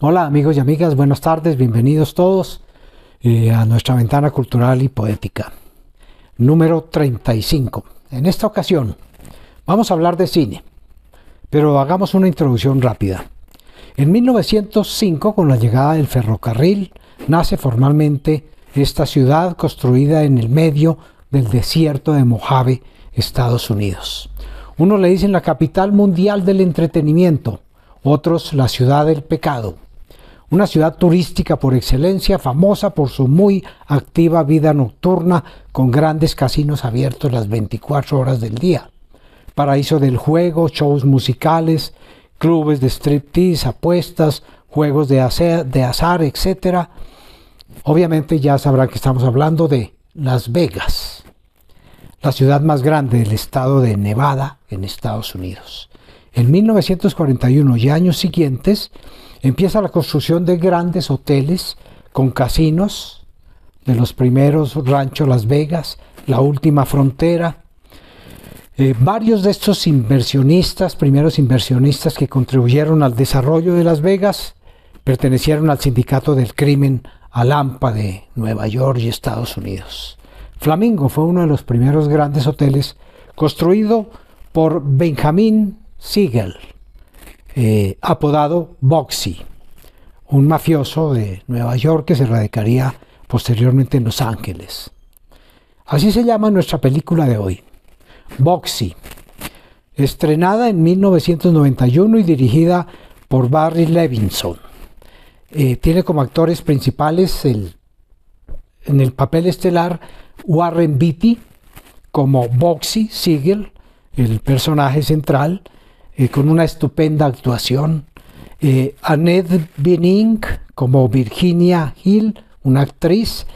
Hola amigos y amigas, buenas tardes, bienvenidos todos a nuestra ventana cultural y poética, número 35. En esta ocasión vamos a hablar de cine, pero hagamos una introducción rápida. En 1905, con la llegada del ferrocarril, nace formalmente esta ciudad construida en el medio del desierto de Mojave, Estados Unidos. Unos le dicen la capital mundial del entretenimiento, otros la ciudad del pecado. Una ciudad turística por excelencia, famosa por su muy activa vida nocturna, con grandes casinos abiertos las 24 horas del día. Paraíso del juego, shows musicales, clubes de striptease, apuestas, juegos de azar, etc. Obviamente ya sabrán que estamos hablando de Las Vegas, la ciudad más grande del estado de Nevada, en Estados Unidos. En 1941 y años siguientes empieza la construcción de grandes hoteles con casinos, de los primeros Rancho Las Vegas, La Última Frontera. Varios de estos primeros inversionistas que contribuyeron al desarrollo de Las Vegas, pertenecieron al sindicato del crimen Al-AMPA de Nueva York y Estados Unidos. Flamingo fue uno de los primeros grandes hoteles construido por Benjamin Siegel, apodado Boxy, un mafioso de Nueva York que se radicaría posteriormente en Los Ángeles. Así se llama nuestra película de hoy, Boxy, estrenada en 1991 y dirigida por Barry Levinson. Tiene como actores principales en el papel estelar Warren Beatty como Boxy Siegel, el personaje central, con una estupenda actuación. Annette Bening como Virginia Hill, una actriz,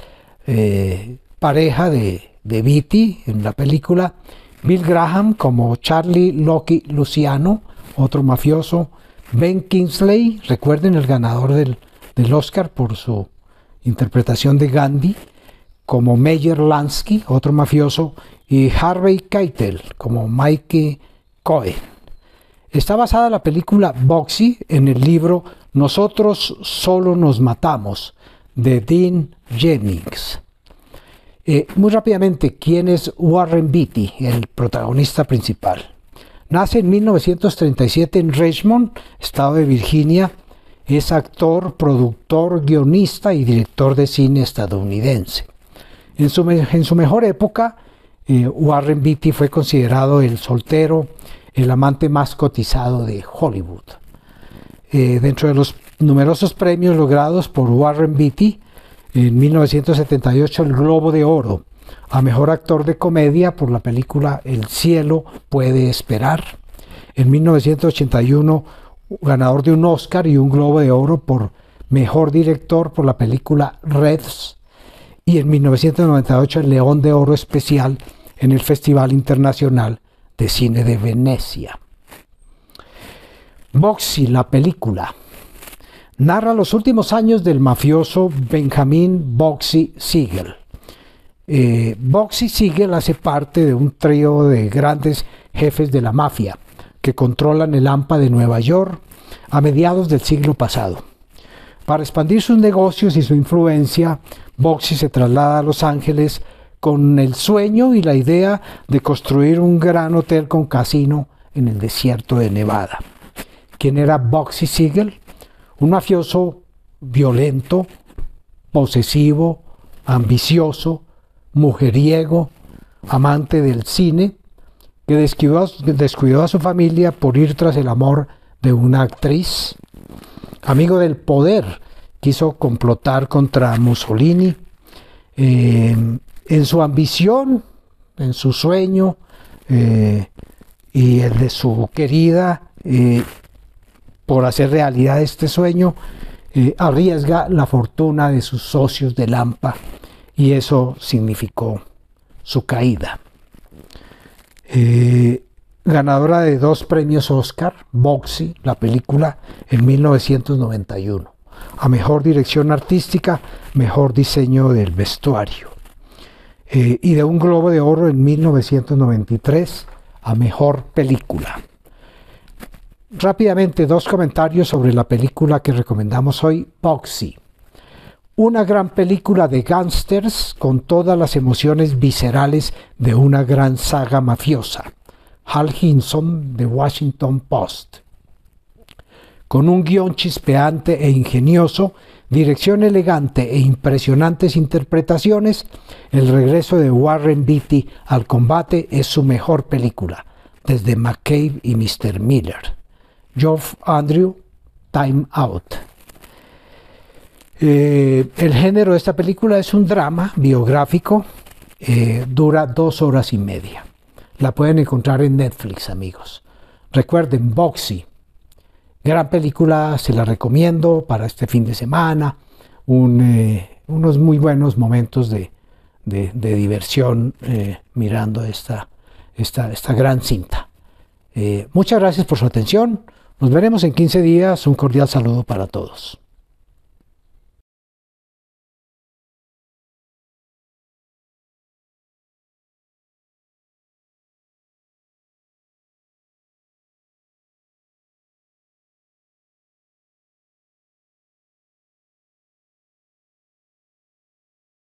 pareja de Beatty en la película. Bill Graham como Charlie Lucky Luciano, otro mafioso. Ben Kingsley, recuerden, el ganador del Oscar por su interpretación de Gandhi, como Meyer Lansky, otro mafioso. Y Harvey Keitel como Mike Cohen. Está basada la película Boxy en el libro Nosotros solo nos matamos, de Dean Jennings. Muy rápidamente, ¿quién es Warren Beatty, el protagonista principal? Nace en 1937 en Richmond, estado de Virginia. Es actor, productor, guionista y director de cine estadounidense. En su mejor época, Warren Beatty fue considerado el soltero, el amante más cotizado de Hollywood. Dentro de los numerosos premios logrados por Warren Beatty, en 1978 el Globo de Oro a Mejor Actor de Comedia por la película El cielo puede esperar. En 1981 ganador de un Oscar y un Globo de Oro por Mejor Director por la película Reds. Y en 1998 el León de Oro especial en el Festival Internacional de Cine de Venecia. Boxy, la película, narra los últimos años del mafioso Benjamin Boxy Siegel. Boxy Siegel hace parte de un trío de grandes jefes de la mafia que controlan el AMPA de Nueva York a mediados del siglo pasado. Para expandir sus negocios y su influencia, Boxy se traslada a Los Ángeles con el sueño y la idea de construir un gran hotel con casino en el desierto de Nevada. ¿Quién era Boxy Siegel? Un mafioso violento, posesivo, ambicioso, mujeriego, amante del cine, que descuidó a su familia por ir tras el amor de una actriz. Amigo del poder, quiso complotar contra Mussolini. En su ambición, en su sueño y el de su querida, por hacer realidad este sueño, arriesga la fortuna de sus socios del AMPA y eso significó su caída. Ganadora de 2 premios Oscar, Boxy, la película, en 1991. A Mejor Dirección Artística, Mejor Diseño del Vestuario. Y de un Globo de Oro en 1993 a Mejor Película. Rápidamente, dos comentarios sobre la película que recomendamos hoy, Boxy. Una gran película de gángsters con todas las emociones viscerales de una gran saga mafiosa. Hal Hinson, de Washington Post. Con un guión chispeante e ingenioso, dirección elegante e impresionantes interpretaciones, el regreso de Warren Beatty al combate es su mejor película, desde McCabe y Mr. Miller. Geoff Andrew, Time Out. El género de esta película es un drama biográfico, dura 2 horas y media. La pueden encontrar en Netflix, amigos. Recuerden, Boxy, gran película, se la recomiendo para este fin de semana. Unos muy buenos momentos de diversión mirando esta gran cinta. Muchas gracias por su atención. Nos veremos en 15 días. Un cordial saludo para todos.